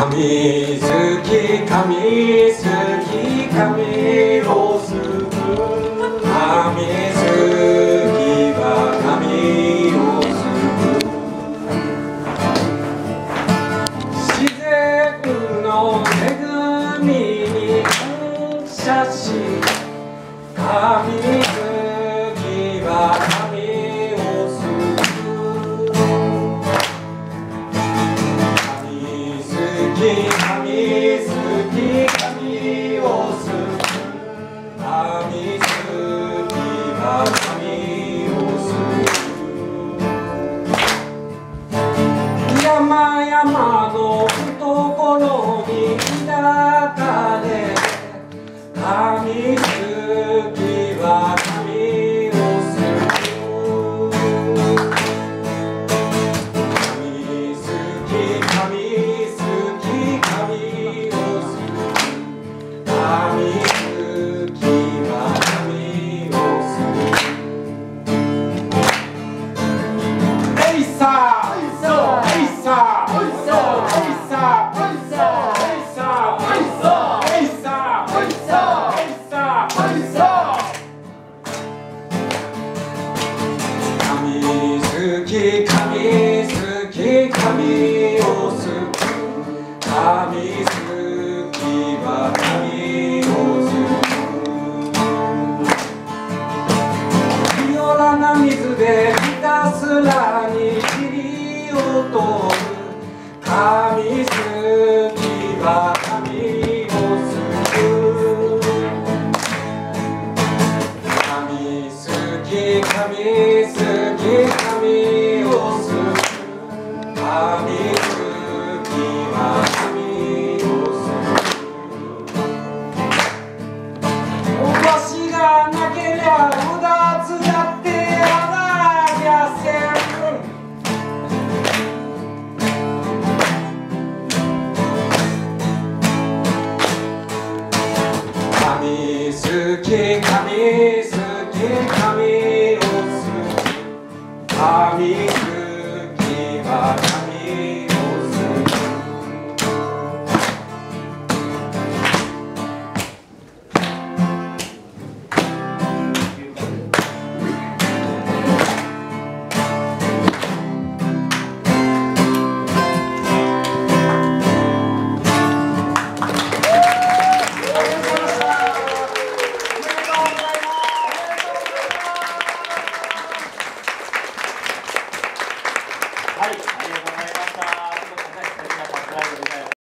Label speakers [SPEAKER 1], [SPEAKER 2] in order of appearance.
[SPEAKER 1] 神好き神好き神を救う神好きは神を救う自然の恵みに感謝し神好きは神を救う神好き神を救う神好きは神を救う山々の懐に抱かれ神好きは神を救う神好き神好き神を救う神好きは神を救うエイサーエイサーエイサーエイサーエイサーエイサーエイサーエイサーエイサーエイサー神好き神好き神を救う神好きは神を救う清らな水でひたすらに霧を通る神好きは神を救う神好き神好き神を救う神好きは神を救うわしがなけりゃうだつだってあらりゃせん神好き神好き神を救う神好きは神を救うはい、ありがとうございます。